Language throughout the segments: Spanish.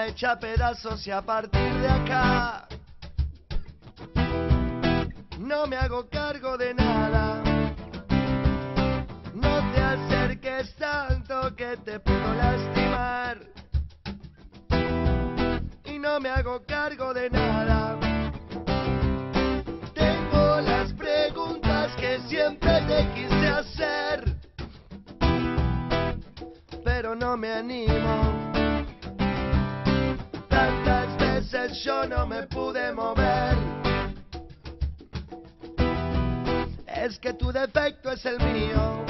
hecha a pedazos y a partir de acá no me hago cargo de nada. No te acerques tanto que te puedo lastimar. Y no me hago cargo de nada. Tengo las preguntas que siempre te quise hacer, pero no me animo. Tantas veces yo no me pude mover. Es que tu defecto es el mío.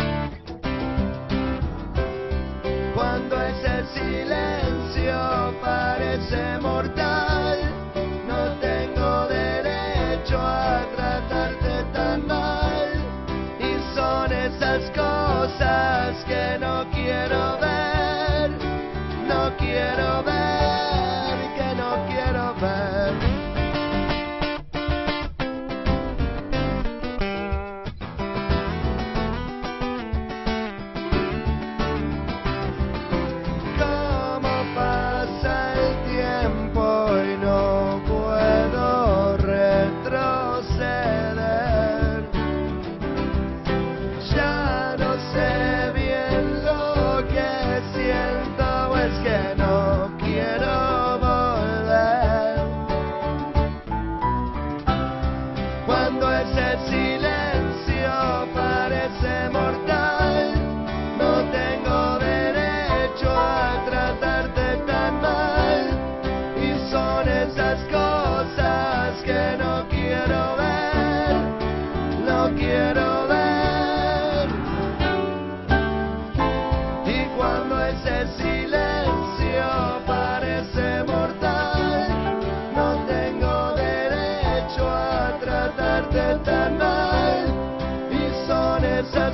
Cuando ese silencio parece mortal, no tengo derecho a tratarte tan mal. Y son esas cosas que no quiero ver, no quiero ver, que no quiero ver.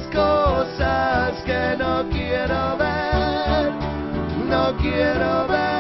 Esas cosas que no quiero ver, no quiero ver.